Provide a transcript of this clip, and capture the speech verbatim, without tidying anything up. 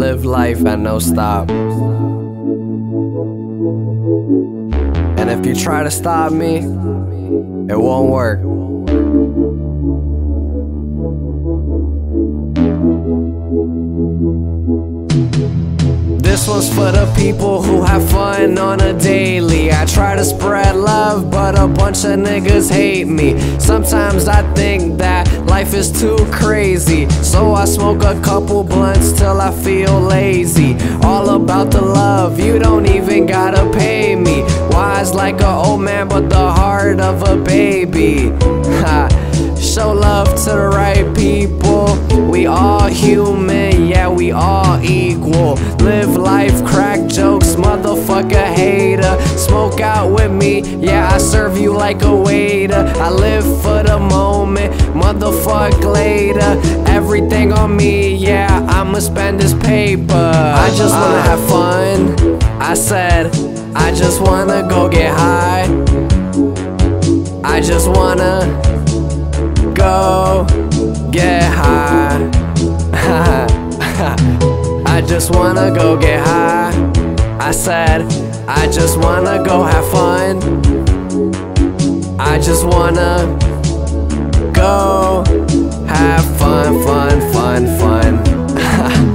live life at no stop. And if you try to stop me, it won't work. This one's for the people who have fun on a daily. I try to spread love, but a bunch of niggas hate me. Sometimes I think that life is too crazy, so I smoke a couple blunts till I feel lazy. All about the love, you don't even gotta pay me. Wise like an old man, but the heart of a baby. Ha. Show love to the right people. We all human, yeah, we all equal. Live life, crack jokes, motherfucker hater. Smoke out with me, yeah, I serve you like a waiter. I live for the moment, motherfuck later. Everything on me, yeah, I'ma spend this paper. I just wanna have fun, I said, I just wanna go get high. I just wanna go get high. I just wanna go get high. I said, I just wanna go have fun. I just wanna go have fun, fun, fun, fun.